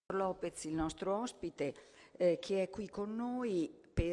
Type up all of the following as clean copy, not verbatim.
Lopez, il nostro ospite, che è qui con noi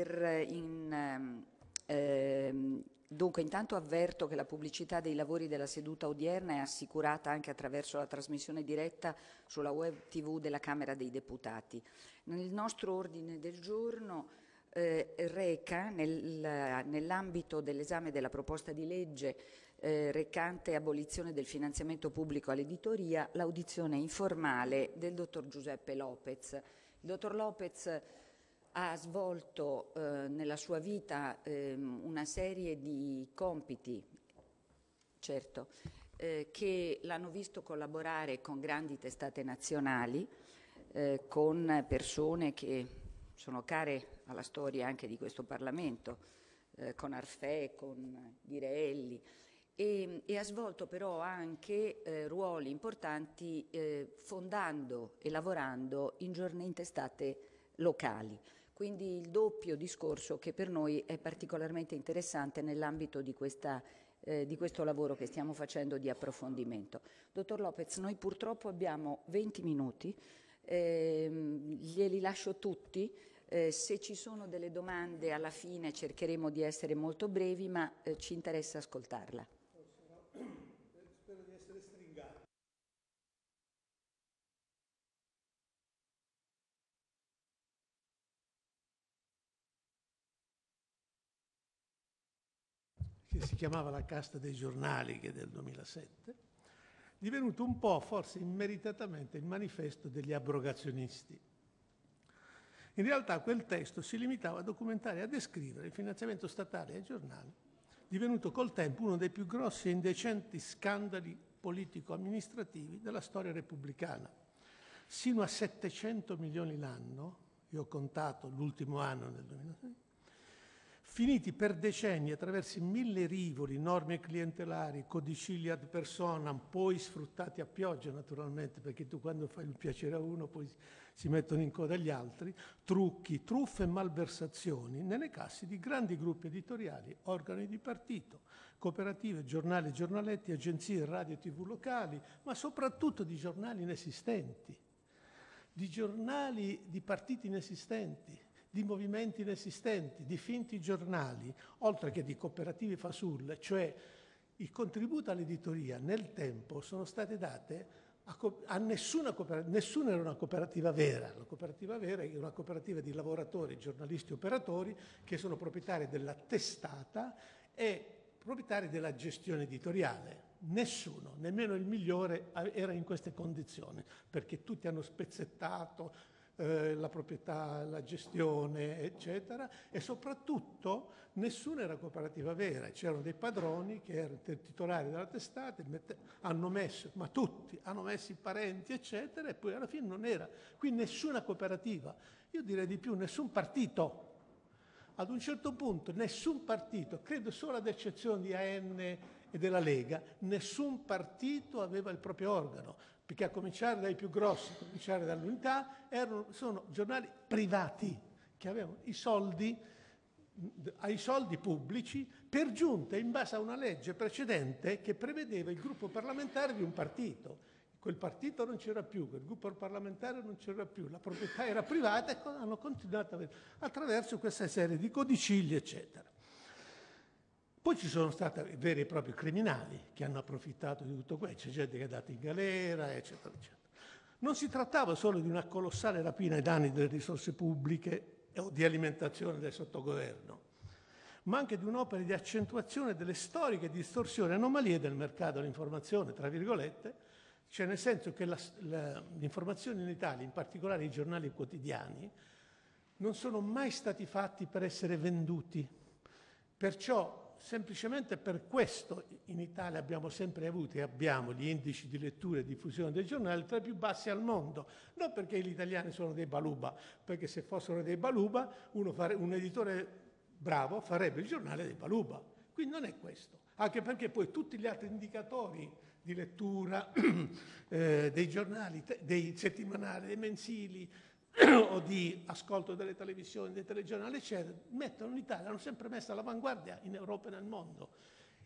dunque intanto avverto che la pubblicità dei lavori della seduta odierna è assicurata anche attraverso la trasmissione diretta sulla web TV della Camera dei Deputati. Nel nostro ordine del giorno reca, nell'ambito dell'esame della proposta di legge recante abolizione del finanziamento pubblico all'editoria, l'audizione informale del dottor Giuseppe Lopez. Il dottor Lopez ha svolto nella sua vita una serie di compiti, certo, che l'hanno visto collaborare con grandi testate nazionali, con persone che sono care alla storia anche di questo Parlamento, con Arfè, con Ghirelli, e ha svolto però anche ruoli importanti fondando e lavorando in testate locali. Quindi il doppio discorso che per noi è particolarmente interessante nell'ambito di questo lavoro che stiamo facendo di approfondimento. Dottor Lopez, noi purtroppo abbiamo 20 minuti, glieli lascio tutti. Se ci sono delle domande alla fine cercheremo di essere molto brevi, ma ci interessa ascoltarla. Spero di essere stringato. Che si chiamava La casta dei giornali, che è del 2007, divenuto un po', forse immeritatamente, il manifesto degli abrogazionisti. In realtà quel testo si limitava a documentare e a descrivere il finanziamento statale ai giornali, divenuto col tempo uno dei più grossi e indecenti scandali politico-amministrativi della storia repubblicana. Sino a 700 milioni l'anno, io ho contato l'ultimo anno nel 2006, finiti per decenni attraverso 1000 rivoli, norme clientelari, codicilli ad personam, poi sfruttati a pioggia naturalmente, perché tu quando fai il piacere a uno poi si mettono in coda gli altri, trucchi, truffe e malversazioni nelle casse di grandi gruppi editoriali, organi di partito, cooperative, giornali, giornaletti, agenzie, radio e TV locali, ma soprattutto di giornali inesistenti, di giornali di partiti inesistenti, di movimenti inesistenti, di finti giornali, oltre che di cooperative fasulle, cioè il contributo all'editoria nel tempo sono state date a nessuna era una cooperativa vera. La cooperativa vera è una cooperativa di lavoratori, giornalisti, operatori che sono proprietari della testata e proprietari della gestione editoriale. Nessuno, nemmeno il migliore, era in queste condizioni, perché tutti hanno spezzettato la proprietà, la gestione, eccetera, e soprattutto nessuna era cooperativa vera. C'erano dei padroni che erano titolari della testata, hanno messo, ma tutti hanno messo i parenti, eccetera, e poi alla fine non era. Qui nessuna cooperativa, io direi di più, nessun partito. Ad un certo punto nessun partito, credo solo ad eccezione di AN e della Lega, nessun partito aveva il proprio organo, perché a cominciare dai più grossi, a cominciare dall'Unità, sono giornali privati che avevano i soldi, ai soldi pubblici, per giunta in base a una legge precedente che prevedeva il gruppo parlamentare di un partito. Quel partito non c'era più, quel gruppo parlamentare non c'era più, la proprietà era privata e hanno continuato attraverso questa serie di codicilli, eccetera. Poi ci sono stati veri e propri criminali che hanno approfittato di tutto questo, c'è gente che è andata in galera, eccetera, eccetera. Non si trattava solo di una colossale rapina ai danni delle risorse pubbliche o di alimentazione del sottogoverno, ma anche di un'opera di accentuazione delle storiche distorsioni e anomalie del mercato dell'informazione, tra virgolette, cioè nel senso che l'informazione in Italia, in particolare i giornali quotidiani, non sono mai stati fatti per essere venduti. Perciò, semplicemente per questo, in Italia abbiamo sempre avuto e abbiamo gli indici di lettura e diffusione dei giornali tra i più bassi al mondo. Non perché gli italiani sono dei baluba, perché se fossero dei baluba, un editore bravo farebbe il giornale dei baluba. Quindi non è questo. Anche perché poi tutti gli altri indicatori di lettura dei giornali, dei settimanali, dei mensili o di ascolto delle televisioni, dei telegiornali, eccetera, mettono l'Italia, hanno sempre messo all'avanguardia in Europa e nel mondo.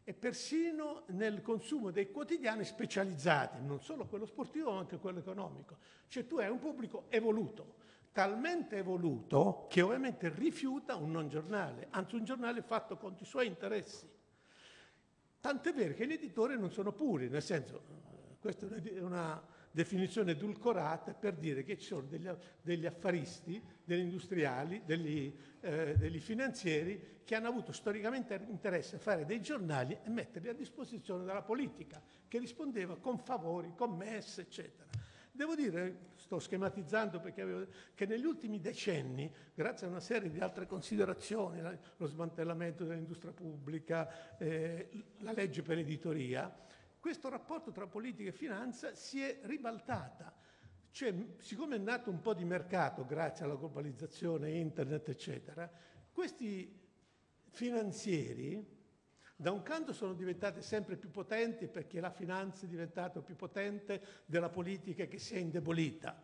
e persino nel consumo dei quotidiani specializzati, non solo quello sportivo ma anche quello economico. Cioè tu hai un pubblico evoluto, talmente evoluto che ovviamente rifiuta un non giornale, anzi un giornale fatto con i suoi interessi. Tant'è vero che gli editori non sono puri, nel senso, questa è una definizione edulcorata per dire che ci sono degli affaristi, degli industriali, degli finanzieri che hanno avuto storicamente interesse a fare dei giornali e metterli a disposizione della politica, che rispondeva con favori, commesse, eccetera. Devo dire, sto schematizzando che negli ultimi decenni, grazie a una serie di altre considerazioni, lo smantellamento dell'industria pubblica, la legge per l'editoria, questo rapporto tra politica e finanza si è ribaltata. Cioè, siccome è nato un po' di mercato grazie alla globalizzazione, internet, eccetera, questi finanzieri da un canto sono diventati sempre più potenti perché la finanza è diventata più potente della politica che si è indebolita.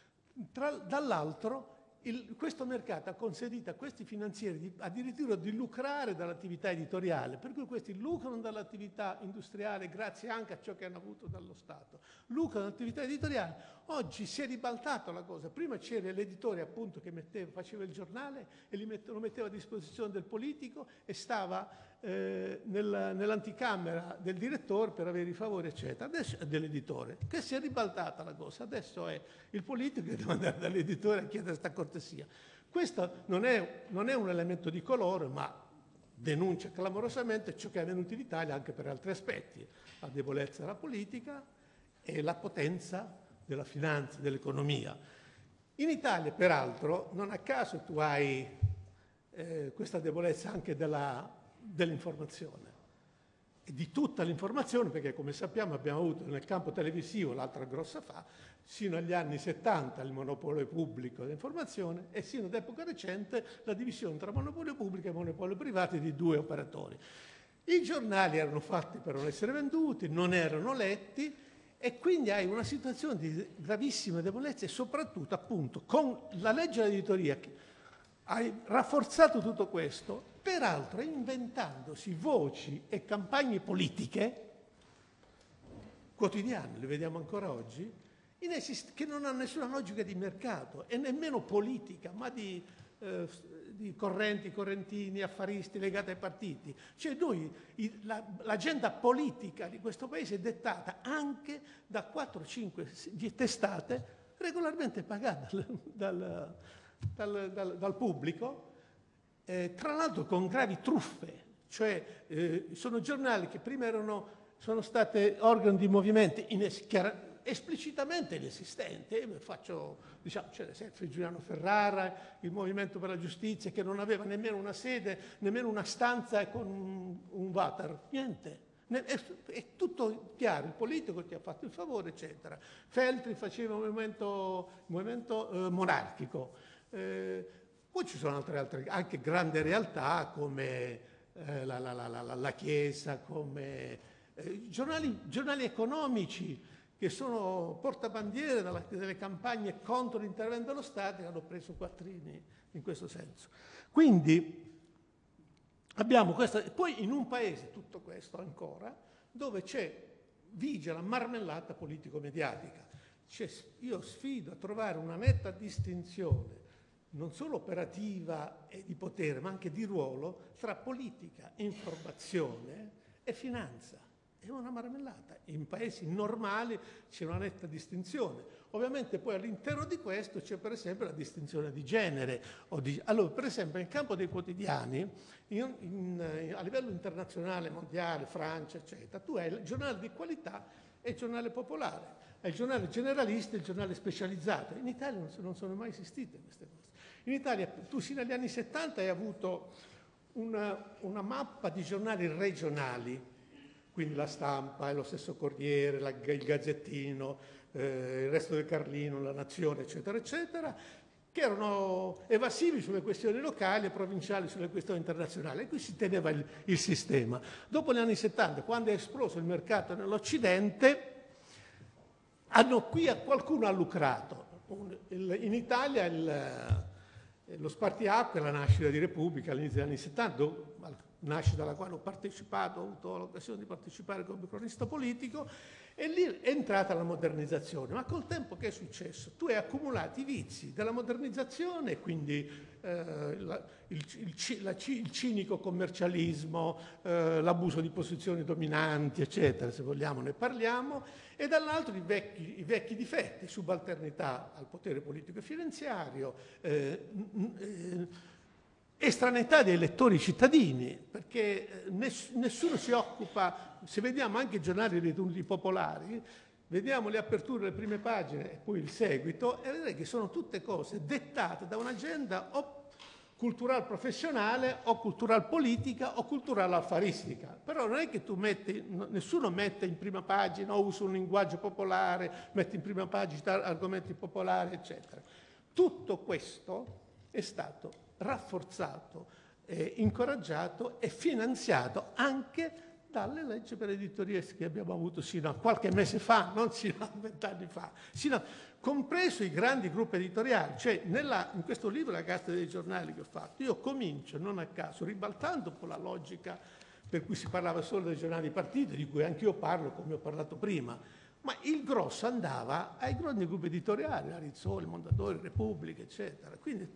Dall'altro questo mercato ha consentito a questi finanzieri addirittura di lucrare dall'attività editoriale, per cui questi lucrano dall'attività industriale grazie anche a ciò che hanno avuto dallo Stato, lucrano dall'attività editoriale. Oggi si è ribaltata la cosa, prima c'era l'editore appunto che faceva il giornale e lo metteva a disposizione del politico e stava nell'anticamera del direttore per avere i favori eccetera, adesso è dell'editore, che si è ribaltata la cosa, adesso è il politico che deve andare dall'editore a chiedere questa cortesia. Questo non è un elemento di colore, ma denuncia clamorosamente ciò che è avvenuto in Italia anche per altri aspetti, la debolezza della politica e la potenza della finanza, dell'economia. In Italia, peraltro, non a caso tu hai questa debolezza anche dell'informazione e di tutta l'informazione, perché come sappiamo abbiamo avuto nel campo televisivo l'altra grossa sino agli anni 70 il monopolio pubblico dell'informazione e sino ad epoca recente la divisione tra monopolio pubblico e monopolio privato di due operatori. I giornali erano fatti per non essere venduti, non erano letti e quindi hai una situazione di gravissima debolezza e soprattutto appunto con la legge dell'editoria hai rafforzato tutto questo, peraltro inventandosi voci e campagne politiche quotidiane, le vediamo ancora oggi, che non hanno nessuna logica di mercato e nemmeno politica, ma di correntini, affaristi legati ai partiti. Cioè l'agenda politica di questo paese è dettata anche da 4-5 testate regolarmente pagate dal pubblico, tra l'altro con gravi truffe, cioè sono giornali che prima sono state organo di movimenti esplicitamente inesistenti. C'è l'esempio di Giuliano Ferrara, il Movimento per la Giustizia, che non aveva nemmeno una sede, nemmeno una stanza con un water, niente. È tutto chiaro, il politico ti ha fatto il favore, eccetera. Feltri faceva un movimento monarchico. Poi ci sono altre anche grandi realtà come la Chiesa, come giornali economici che sono portabandiere delle campagne contro l'intervento dello Stato e hanno preso quattrini in questo senso. Quindi abbiamo questo, poi in un paese tutto questo ancora, dove vige la marmellata politico-mediatica. Io sfido a trovare una netta distinzione non solo operativa e di potere, ma anche di ruolo, tra politica, informazione e finanza. È una marmellata. In paesi normali c'è una netta distinzione. Ovviamente poi all'interno di questo c'è per esempio la distinzione di genere. Allora, per esempio, nel campo dei quotidiani, a livello internazionale, mondiale, Francia, eccetera, tu hai il giornale di qualità e il giornale popolare. Hai il giornale generalista e il giornale specializzato. In Italia non sono mai esistite queste cose. In Italia tu sino agli anni 70 hai avuto una mappa di giornali regionali, quindi La Stampa, lo stesso Corriere, il Gazzettino, il Resto del Carlino, La Nazione, eccetera, eccetera, che erano evasivi sulle questioni locali e provinciali sulle questioni internazionali. E qui si teneva il sistema. Dopo gli anni 70, quando è esploso il mercato nell'Occidente, qualcuno ha lucrato. In Italia Lo spartiacque è la nascita di Repubblica all'inizio degli anni 70, nascita alla quale ho partecipato, ho avuto l'occasione di partecipare come cronista politico, e lì è entrata la modernizzazione. Ma col tempo che è successo? Tu hai accumulato i vizi della modernizzazione, quindi il cinico commercialismo, l'abuso di posizioni dominanti, eccetera, se vogliamo ne parliamo, e dall'altro i vecchi difetti, subalternità al potere politico e finanziario, estraneità dei lettori cittadini, perché nessuno si occupa, se vediamo anche i giornali ritenuti popolari, vediamo le aperture, le prime pagine e poi il seguito, e vedete che sono tutte cose dettate da un'agenda o cultural professionale o cultural politica o cultural affaristica. Però non è che tu nessuno mette in prima pagina o usa un linguaggio popolare, mette in prima pagina argomenti popolari, eccetera. Tutto questo è stato rafforzato, incoraggiato e finanziato anche dalle leggi per editoria che abbiamo avuto sino a qualche mese fa, non sino a 20 anni fa, compreso i grandi gruppi editoriali. Cioè in questo libro, La Casta dei Giornali che ho fatto, io comincio, non a caso, ribaltando un po' la logica per cui si parlava solo dei giornali partiti, di cui anch'io parlo, come ho parlato prima, ma il grosso andava ai grandi gruppi editoriali, la Rizzoli, Mondadori, Repubblica, eccetera. Quindi,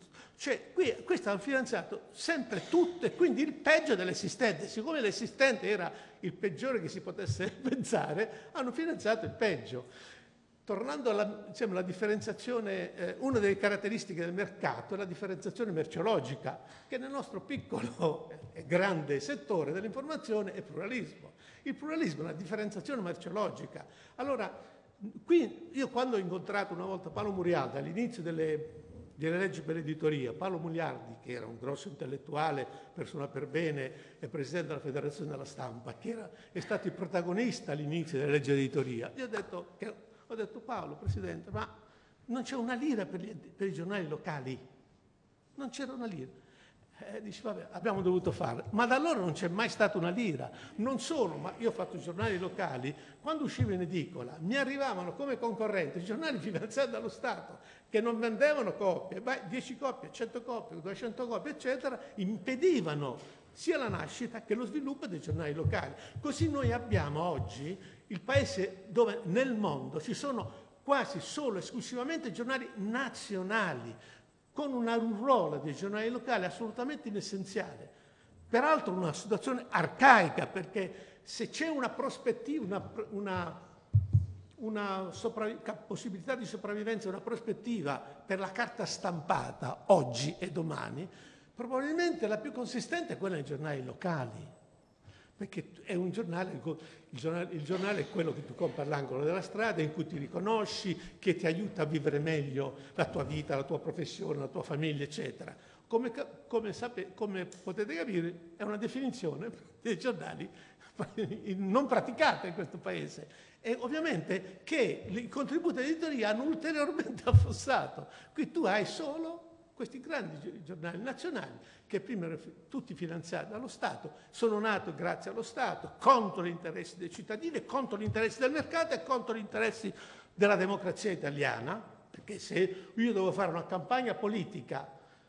questo hanno finanziato sempre tutto, e quindi il peggio dell'esistente. Siccome l'esistente era il peggiore che si potesse pensare, hanno finanziato il peggio. Tornando alla differenziazione, una delle caratteristiche del mercato è la differenziazione merceologica, che nel nostro piccolo e grande settore dell'informazione è pluralismo. Il pluralismo è una differenziazione merceologica. Allora, qui io quando ho incontrato una volta Paolo Murialdi all'inizio delle leggi per l'editoria, Paolo Muliardi, che era un grosso intellettuale, persona per bene e presidente della Federazione della Stampa, è stato il protagonista all'inizio delle leggi d'editoria, io ho detto Paolo, Presidente, ma non c'è una lira per i giornali locali? Non c'era una lira. Dice, vabbè, abbiamo dovuto farlo. Ma da allora non c'è mai stata una lira. Non solo, ma io ho fatto giornali locali, quando uscivo in edicola mi arrivavano come concorrenti giornali finanziati dallo Stato, che non vendevano copie, 10 copie, 100 copie, 200 copie, eccetera, impedivano sia la nascita che lo sviluppo dei giornali locali. Così noi abbiamo oggi il paese dove nel mondo ci sono quasi solo esclusivamente giornali nazionali, con un ruolo dei giornali locali assolutamente inessenziale. Peraltro una situazione arcaica, perché se c'è una prospettiva, una possibilità di sopravvivenza, una prospettiva per la carta stampata oggi e domani, probabilmente la più consistente è quella dei giornali locali, perché è un giornale, il giornale è quello che tu compri all'angolo della strada, in cui ti riconosci, che ti aiuta a vivere meglio la tua vita, la tua professione, la tua famiglia, eccetera. Come potete capire, è una definizione dei giornali non praticata in questo paese. E ovviamente che i contributi dell'editoria hanno ulteriormente affossato. Qui tu hai solo questi grandi giornali nazionali, che prima erano tutti finanziati dallo Stato, sono nati grazie allo Stato, contro gli interessi dei cittadini, contro gli interessi del mercato e contro gli interessi della democrazia italiana, perché se io devo fare una campagna politica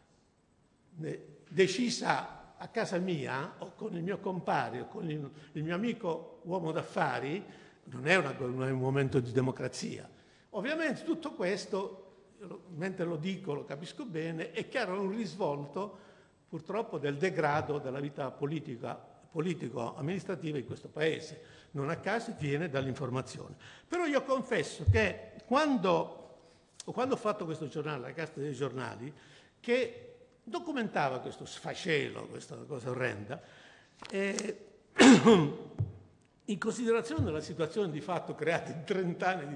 decisa a casa mia, o con il mio compare, o con il mio amico uomo d'affari, non è un momento di democrazia. Ovviamente tutto questo, mentre lo dico, lo capisco bene, è chiaro un risvolto purtroppo del degrado della vita politico-amministrativa in questo Paese. Non a caso viene dall'informazione. Però io confesso che quando ho fatto questo giornale, La Casta dei Giornali, che documentava questo sfacelo, questa cosa orrenda, in considerazione della situazione di fatto creata in 30 anni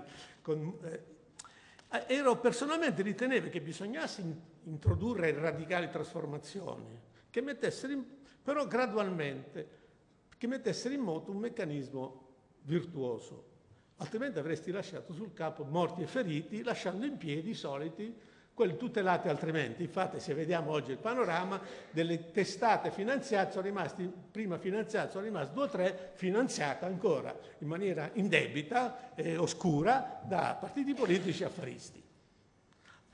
ero personalmente ritenevo che bisognasse introdurre radicali trasformazioni, che però gradualmente, che mettessero in moto un meccanismo virtuoso, altrimenti avresti lasciato sul campo morti e feriti, lasciando in piedi i soliti, quelli tutelati altrimenti. Infatti, se vediamo oggi il panorama delle testate finanziate, sono rimasti 2 o 3 finanziate ancora in maniera indebita e oscura da partiti politici affaristi.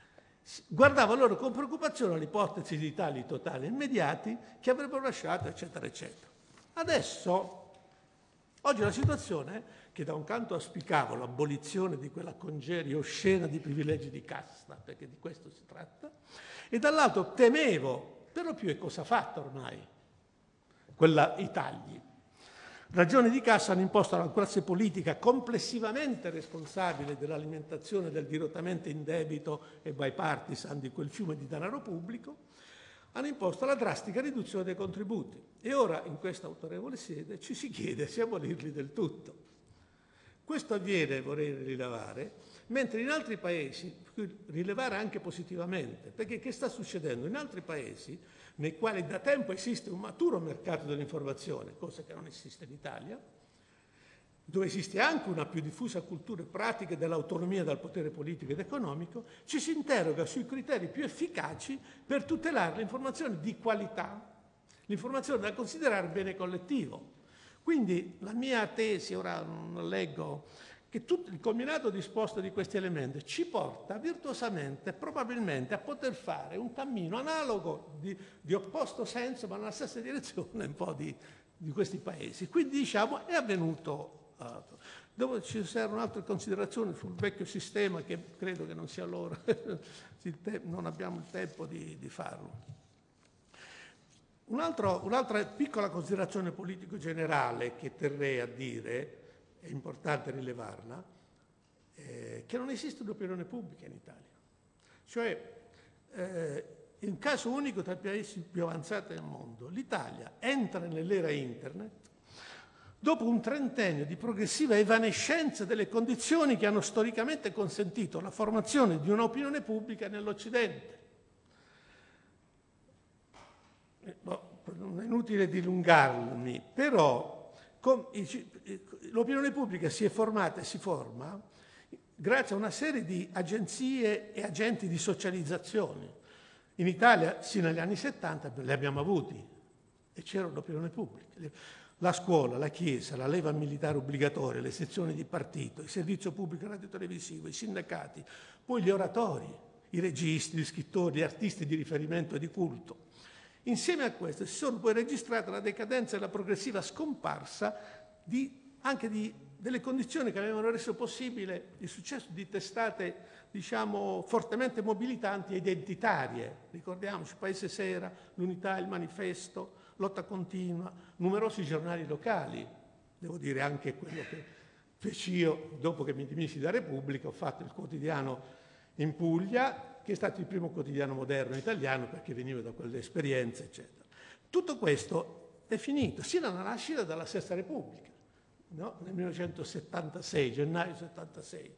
guardava loro con preoccupazione l'ipotesi di tagli totali immediati che avrebbero lasciato, eccetera, eccetera. Adesso, oggi la situazione è che da un canto auspicavo l'abolizione di quella congerie oscena di privilegi di casta, perché di questo si tratta, e dall'altro temevo, per lo più è cosa fatta ormai, i tagli. Ragioni di cassa hanno imposto alla classe politica complessivamente responsabile dell'alimentazione del dirottamento in debito e bipartisan di quel fiume di denaro pubblico, hanno imposto la drastica riduzione dei contributi. E ora, in questa autorevole sede, ci si chiede se abolirli del tutto. Questo avviene, vorrei rilevare, mentre in altri paesi, rilevare anche positivamente, perché che sta succedendo? In altri paesi, nei quali da tempo esiste un maturo mercato dell'informazione, cosa che non esiste in Italia, dove esiste anche una più diffusa cultura e pratica dell'autonomia dal potere politico ed economico, ci si interroga sui criteri più efficaci per tutelare l'informazione di qualità, l'informazione da considerare bene collettivo. Quindi la mia tesi, ora non leggo, che tutto il combinato disposto di questi elementi ci porta virtuosamente, probabilmente, a poter fare un cammino analogo di opposto senso, ma nella stessa direzione un po' di questi paesi. Quindi diciamo è avvenuto. Dopo ci saranno altre considerazioni sul vecchio sistema che credo che non sia l'ora, non abbiamo il tempo di farlo. Un'altra piccola considerazione politico generale che terrei a dire, è importante rilevarla, che non esiste un'opinione pubblica in Italia. Cioè, in caso unico tra i paesi più avanzati del mondo, l'Italia entra nell'era internet dopo un trentennio di progressiva evanescenza delle condizioni che hanno storicamente consentito la formazione di un'opinione pubblica nell'Occidente. Non è inutile dilungarmi, però l'opinione pubblica si è formata e si forma grazie a una serie di agenzie e agenti di socializzazione. In Italia, sino agli anni 70, li abbiamo avuti e c'era l'opinione pubblica. La scuola, la chiesa, la leva militare obbligatoria, le sezioni di partito, il servizio pubblico radiotelevisivo, i sindacati, poi gli oratori, i registi, gli scrittori, gli artisti di riferimento e di culto. Insieme a questo si sono poi registrate la decadenza e la progressiva scomparsa anche delle condizioni che avevano reso possibile il successo di testate, diciamo, fortemente mobilitanti e identitarie. Ricordiamoci Paese Sera, l'Unità, il Manifesto, Lotta Continua, numerosi giornali locali. Devo dire anche quello che feci io dopo che mi dimisi da Repubblica, ho fatto il quotidiano in Puglia, che è stato il primo quotidiano moderno italiano perché veniva da quelle esperienze, eccetera. Tutto questo è finito, sino alla nascita della Sesta Repubblica, no? Nel 1976, gennaio 76.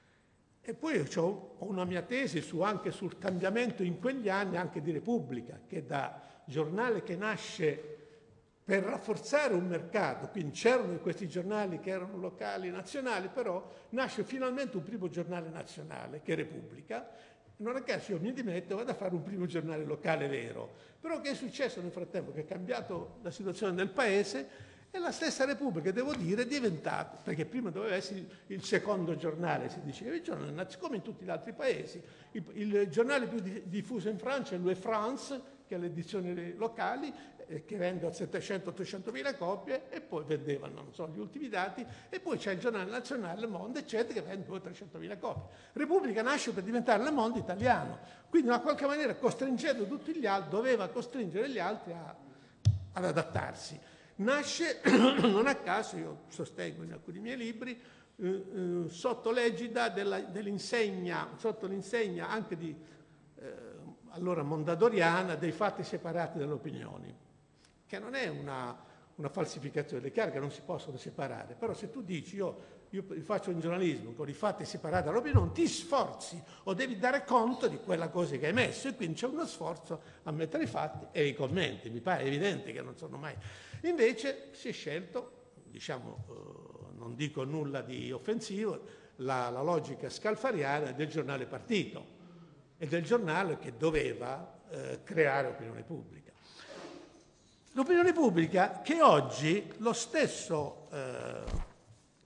E poi ho una mia tesi anche sul cambiamento in quegli anni anche di Repubblica, che da giornale che nasce per rafforzare un mercato, quindi c'erano questi giornali che erano locali, nazionali, però nasce finalmente un primo giornale nazionale, che è Repubblica. Non a caso io mi dimetto, vado a fare un primo giornale locale vero. Però che è successo nel frattempo? Che è cambiato la situazione del paese e la stessa Repubblica, devo dire, è diventata, perché prima doveva essere il secondo giornale, si diceva, il giornale, come in tutti gli altri paesi. Il giornale più diffuso in Francia è l'Ouest France, che è le edizioni locali, che vende a 700-800 mila copie e poi vendevano, non so, gli ultimi dati, e poi c'è il giornale nazionale, Le Monde, eccetera, che vende 200-300 mila copie. Repubblica nasce per diventare Le Monde italiano, quindi in una qualche maniera costringendo tutti gli altri, doveva costringere gli altri ad adattarsi. Nasce, non a caso, io sostengo in alcuni miei libri, sotto l'egida dell'insegna, sotto l'insegna anche di allora mondadoriana, dei fatti separati dalle opinioni, che non è una falsificazione, è chiaro che non si possono separare, però se tu dici io faccio un giornalismo con i fatti separati dall'opinione, ti sforzi o devi dare conto di quella cosa che hai messo, e quindi c'è uno sforzo a mettere i fatti e i commenti, mi pare evidente che non sono mai. Invece si è scelto, diciamo, non dico nulla di offensivo, la logica scalfariana del giornale partito e del giornale che doveva creare opinione pubblica. L'opinione pubblica che oggi lo stesso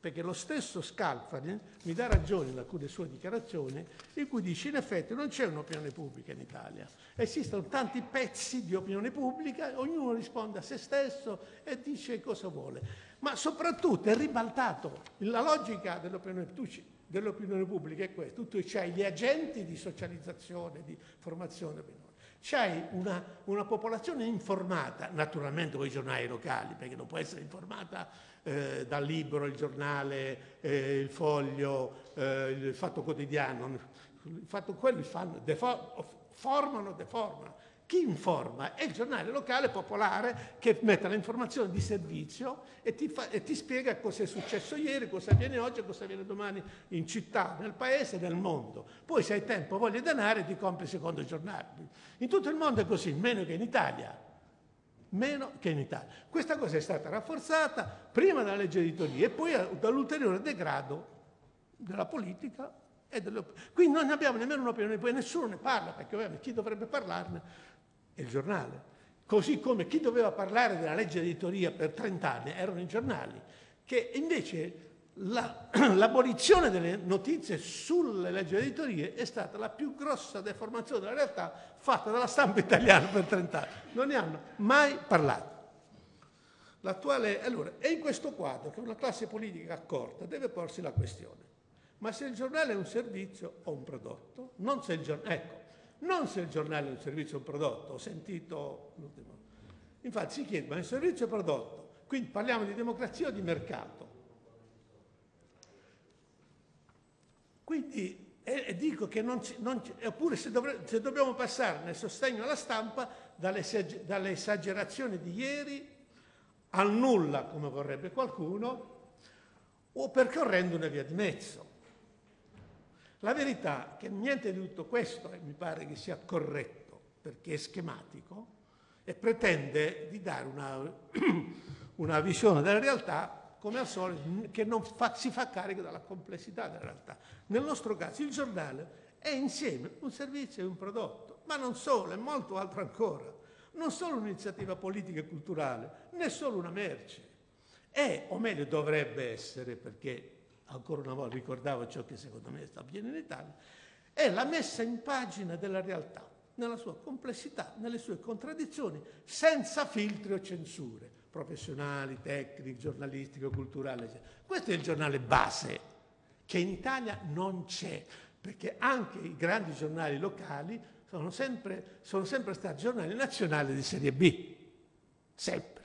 perché lo stesso Scalfari mi dà ragione in alcune sue dichiarazioni in cui dice in effetti non c'è un'opinione pubblica in Italia, esistono tanti pezzi di opinione pubblica, ognuno risponde a se stesso e dice cosa vuole, ma soprattutto è ribaltato. La logica dell'opinione pubblica è questa: tu c'hai gli agenti di socializzazione, di formazione, c'hai una popolazione informata, naturalmente con i giornali locali, perché non può essere informata dal Libero, il Giornale, il Foglio, il Fatto Quotidiano. Quelli formano, deformano. Chi informa è il giornale locale popolare che mette l'informazione di servizio e ti spiega cosa è successo ieri, cosa avviene oggi, cosa avviene domani in città, nel paese, nel mondo. Poi se hai tempo, voglia e denaro ti compri il secondo giornale. In tutto il mondo è così, meno che in Italia. Meno che in Italia. Questa cosa è stata rafforzata prima dalla legge editoria e poi dall'ulteriore degrado della politica e quindi non abbiamo nemmeno un'opinione, poi nessuno ne parla, perché ovviamente chi dovrebbe parlarne è il giornale. Così come chi doveva parlare della legge editoria per 30 anni erano i giornali, che invece l'abolizione delle notizie sulle leggi editorie è stata la più grossa deformazione della realtà fatta dalla stampa italiana per 30 anni. Non ne hanno mai parlato. Allora, è in questo quadro che una classe politica accorta deve porsi la questione: ma se il giornale è un servizio o un prodotto? Non se il giornale è un servizio o un prodotto. Ho sentito l'ultimo. Infatti si chiede: ma il servizio è prodotto? Quindi parliamo di democrazia o di mercato? Quindi dico che oppure se dobbiamo passare nel sostegno alla stampa dalle esagerazioni di ieri al nulla, come vorrebbe qualcuno, o percorrendo una via di mezzo. La verità è che niente di tutto questo mi pare che sia corretto, perché è schematico e pretende di dare una visione della realtà come al solito, che non si fa carico della complessità della realtà. Nel nostro caso il giornale è insieme un servizio e un prodotto, ma non solo, è molto altro ancora. Non solo un'iniziativa politica e culturale, né solo una merce. È, o meglio dovrebbe essere, perché ancora una volta ricordavo ciò che secondo me sta avvenendo in Italia, è la messa in pagina della realtà, nella sua complessità, nelle sue contraddizioni, senza filtri o censure professionali, tecniche, giornalistiche, culturali. Questo è il giornale base, che in Italia non c'è, perché anche i grandi giornali locali sono sempre stati giornali nazionali di serie B, sempre.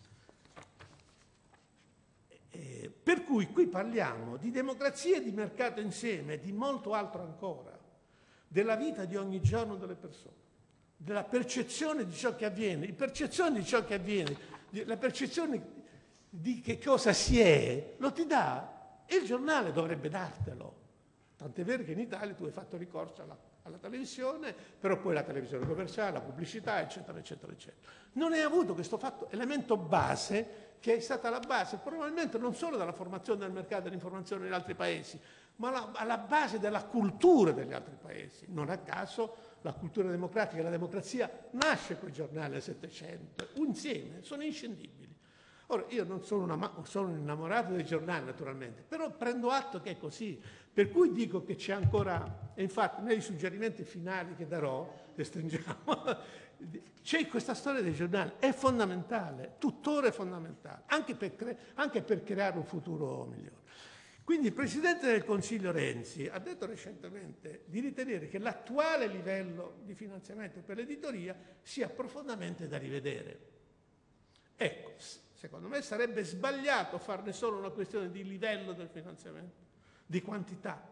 Per cui qui parliamo di democrazia e di mercato insieme, di molto altro ancora, della vita di ogni giorno delle persone, della percezione di ciò che avviene, la percezione di ciò che avviene, la percezione di che cosa si è, lo ti dà, e il giornale dovrebbe dartelo. Tant'è vero che in Italia tu hai fatto ricorso alla televisione, però poi la televisione commerciale, la pubblicità, eccetera, eccetera, eccetera. Non hai avuto questo elemento base, che è stata la base probabilmente non solo della formazione del mercato dell'informazione negli altri paesi, ma alla base della cultura degli altri paesi. Non a caso la cultura democratica e la democrazia nasce con i giornali del Settecento, insieme, sono inscindibili. Ora, io non sono innamorato dei giornali naturalmente, però prendo atto che è così, per cui dico che c'è ancora, e infatti nei suggerimenti finali che darò, che stringiamo, c'è questa storia dei giornali, è fondamentale, tuttora è fondamentale, anche per creare un futuro migliore. Quindi il Presidente del Consiglio Renzi ha detto recentemente di ritenere che l'attuale livello di finanziamento per l'editoria sia profondamente da rivedere. Ecco, secondo me sarebbe sbagliato farne solo una questione di livello del finanziamento, di quantità.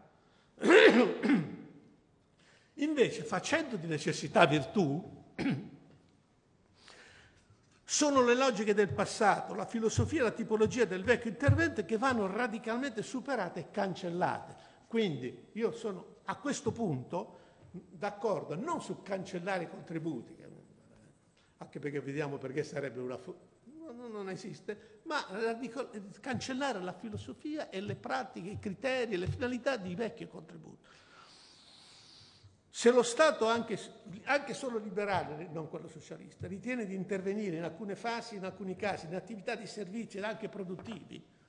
Invece, facendo di necessità virtù, sono le logiche del passato, la filosofia e la tipologia del vecchio intervento che vanno radicalmente superate e cancellate. Quindi io sono a questo punto d'accordo non su cancellare i contributi, anche perché vediamo perché sarebbe non esiste, ma cancellare la filosofia e le pratiche, i criteri e le finalità di vecchi contributi. Se lo Stato, anche solo liberale, non quello socialista, ritiene di intervenire in alcune fasi, in alcuni casi, in attività di servizi ed anche produttivi,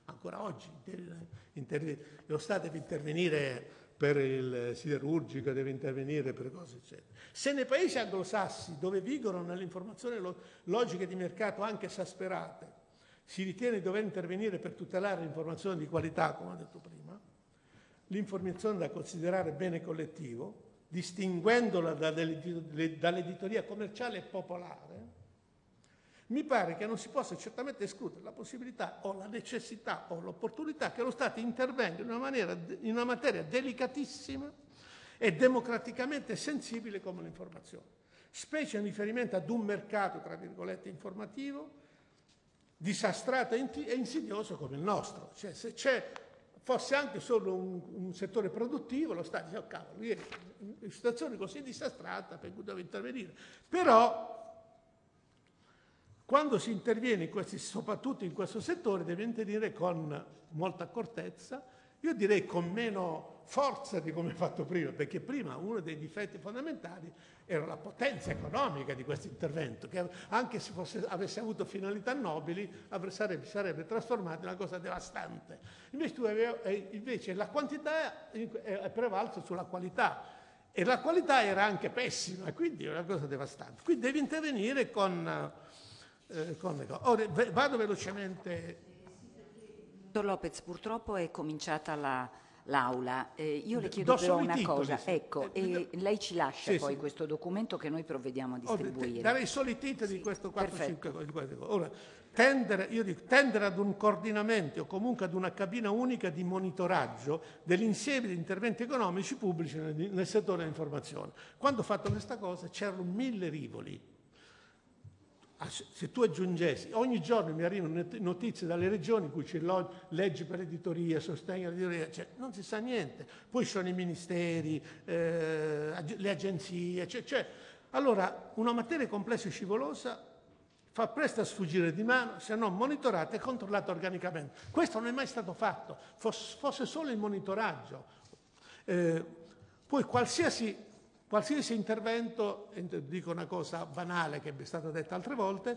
Ancora oggi lo Stato deve intervenire per il siderurgico, deve intervenire per cose eccetera. Se nei paesi anglosassi, dove vigono nell'informazione logiche di mercato anche esasperate, si ritiene di dover intervenire per tutelare l'informazione di qualità, come ho detto prima, l'informazione da considerare bene collettivo, distinguendola dall'editoria commerciale e popolare, mi pare che non si possa certamente escludere la possibilità o la necessità o l'opportunità che lo Stato intervenga in una materia delicatissima e democraticamente sensibile come l'informazione, specie in riferimento ad un mercato, tra virgolette, informativo, disastrato e insidioso come il nostro. Cioè, se fosse anche solo un settore produttivo, lo Stato dice, oh cavolo, in una situazione così disastrata per cui deve intervenire. Però, quando si interviene soprattutto in questo settore, deve intervenire con molta accortezza, io direi con meno forza di come fatto prima, perché prima uno dei difetti fondamentali era la potenza economica di questo intervento, che anche se avesse avuto finalità nobili sarebbe trasformato in una cosa devastante. Invece la quantità è prevalsa sulla qualità e la qualità era anche pessima, quindi è una cosa devastante. Quindi devi intervenire con le cose. Ora, vado velocemente. Dottor Lopez, purtroppo è cominciata l'aula. Io le chiedo però una cosa. Ecco, e lei ci lascia poi questo documento che noi provvediamo a distribuire. Darei solo i titoli di questo 4-5. Ora, tendere ad un coordinamento o comunque ad una cabina unica di monitoraggio dell'insieme di interventi economici pubblici nel settore dell'informazione. Quando ho fatto questa cosa c'erano 1000 rivoli. Se tu aggiungessi, ogni giorno mi arrivano notizie dalle regioni in cui c'è leggi per l'editoria, sostegno all'editoria, cioè non si sa niente. Poi ci sono i ministeri, le agenzie, allora una materia complessa e scivolosa fa presto a sfuggire di mano se non monitorata e controllata organicamente. Questo non è mai stato fatto, fosse solo il monitoraggio. Poi qualsiasi intervento, dico una cosa banale che è stata detta altre volte,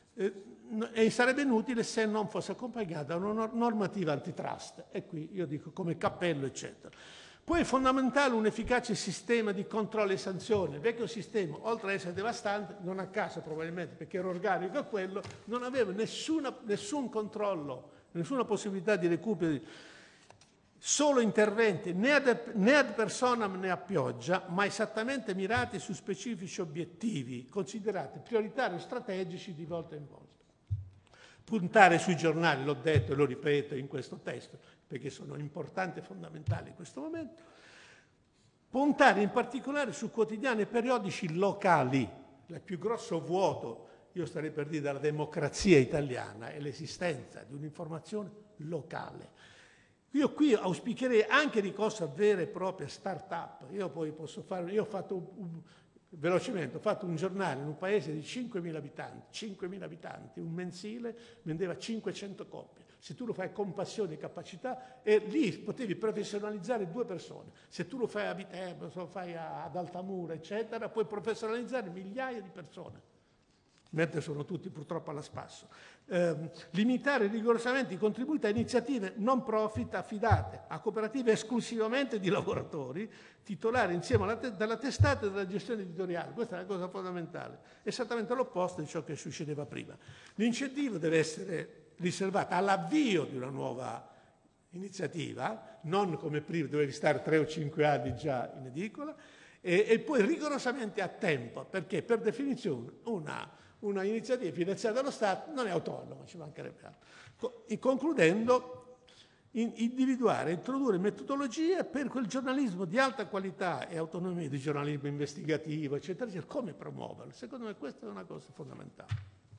e sarebbe inutile se non fosse accompagnata da una normativa antitrust. E qui io dico come cappello, eccetera. Poi è fondamentale un efficace sistema di controllo e sanzioni. Il vecchio sistema, oltre ad essere devastante, non a caso probabilmente, perché era organico a quello, non aveva nessun controllo, nessuna possibilità di recupero. Solo interventi né ad personam né a pioggia, ma esattamente mirati su specifici obiettivi, considerati prioritari e strategici di volta in volta. Puntare sui giornali, l'ho detto e lo ripeto in questo testo, perché sono importanti e fondamentali in questo momento. Puntare in particolare su quotidiani e periodici locali. Il più grosso vuoto, io starei per dire, della democrazia italiana è l'esistenza di un'informazione locale. Io qui auspicherei anche ricorso a vere e proprie start-up. Io ho fatto velocemente, ho fatto un giornale in un paese di 5.000 abitanti, un mensile, vendeva 500 copie. Se tu lo fai con passione e capacità, e lì potevi professionalizzare 2 persone. Se tu lo fai a Viterbo, se lo fai ad Altamura, eccetera, puoi professionalizzare migliaia di persone. Mentre sono tutti purtroppo alla spasso. Limitare rigorosamente i contributi a iniziative non profit affidate a cooperative esclusivamente di lavoratori, titolari insieme dalla testata e dalla gestione editoriale. Questa è una cosa fondamentale, esattamente l'opposto di ciò che succedeva prima. L'incentivo deve essere riservato all'avvio di una nuova iniziativa, non come prima dovevi stare 3 o 5 anni già in edicola, e poi rigorosamente a tempo, perché per definizione una iniziativa finanziata dallo Stato non è autonoma, ci mancherebbe altro. E concludendo, introdurre metodologie per quel giornalismo di alta qualità e autonomia, di giornalismo investigativo, eccetera, eccetera, come promuoverlo. Secondo me questa è una cosa fondamentale.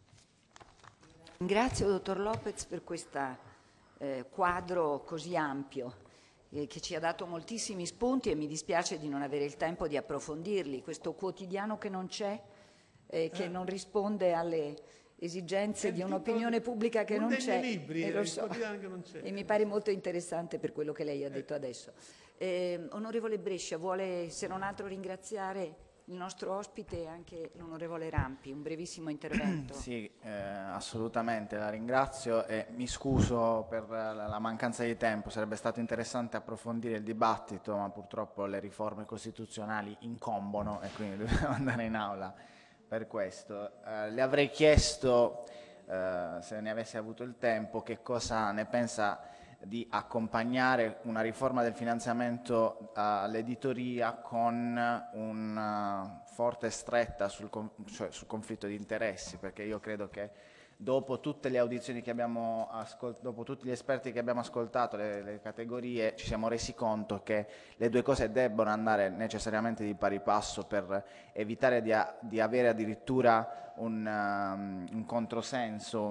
Ringrazio dottor Lopez per questo quadro così ampio che ci ha dato moltissimi spunti e mi dispiace di non avere il tempo di approfondirli. Questo quotidiano che non c'è, che non risponde alle esigenze di un'opinione pubblica che non c'è, libri, lo so, che non c'è. E mi pare molto interessante per quello che lei ha detto adesso. Onorevole Brescia, vuole se non altro ringraziare? Il nostro ospite è anche l'onorevole Rampi, un brevissimo intervento. Sì, assolutamente, la ringrazio e mi scuso per la mancanza di tempo. Sarebbe stato interessante approfondire il dibattito, ma purtroppo le riforme costituzionali incombono e quindi dobbiamo andare in aula per questo. Le avrei chiesto, se ne avesse avuto il tempo, che cosa ne pensa di accompagnare una riforma del finanziamento all'editoria con una forte stretta sul conflitto di interessi, perché io credo che dopo tutte le audizioni che abbiamo ascoltato, dopo tutti gli esperti che abbiamo ascoltato, le categorie, ci siamo resi conto che le due cose debbono andare necessariamente di pari passo per evitare di avere addirittura un controsenso,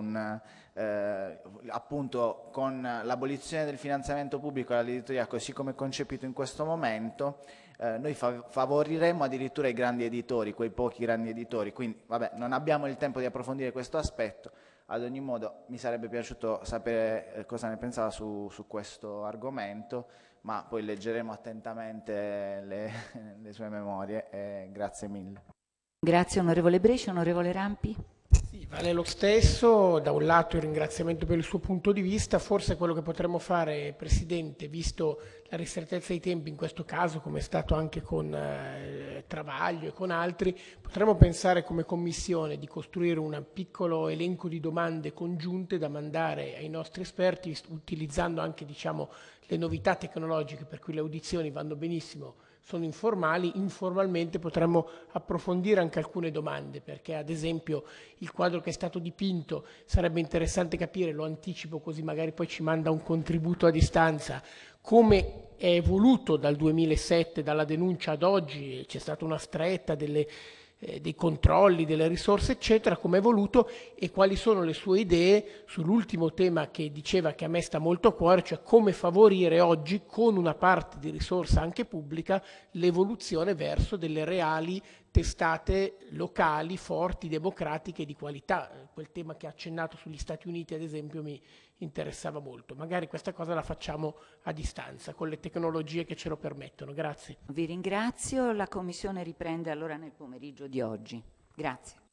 appunto con l'abolizione del finanziamento pubblico all'editoria così come concepito in questo momento. Noi favoriremmo addirittura i grandi editori, quei pochi grandi editori, quindi vabbè, non abbiamo il tempo di approfondire questo aspetto. Ad ogni modo mi sarebbe piaciuto sapere cosa ne pensava su questo argomento, ma poi leggeremo attentamente le sue memorie. Grazie mille. Grazie onorevole Brescia. Onorevole Rampi. Sì, vale lo stesso, da un lato il ringraziamento per il suo punto di vista, forse quello che potremmo fare, Presidente, visto la ristrettezza dei tempi in questo caso, come è stato anche con Travaglio e con altri, potremmo pensare come Commissione di costruire un piccolo elenco di domande congiunte da mandare ai nostri esperti, utilizzando anche le novità tecnologiche per cui le audizioni vanno benissimo, sono informali, informalmente potremmo approfondire anche alcune domande, perché ad esempio il quadro che è stato dipinto sarebbe interessante capire, lo anticipo così magari poi ci manda un contributo a distanza, come è evoluto dal 2007, dalla denuncia ad oggi, c'è stata una stretta dei controlli, delle risorse eccetera, come è evoluto e quali sono le sue idee sull'ultimo tema che diceva che a me sta molto a cuore, cioè come favorire oggi con una parte di risorsa anche pubblica l'evoluzione verso delle reali testate locali, forti, democratiche e di qualità. Quel tema che ha accennato sugli Stati Uniti ad esempio mi interessava molto. Magari questa cosa la facciamo a distanza con le tecnologie che ce lo permettono. Grazie. Vi ringrazio. La Commissione riprende allora nel pomeriggio di oggi. Grazie.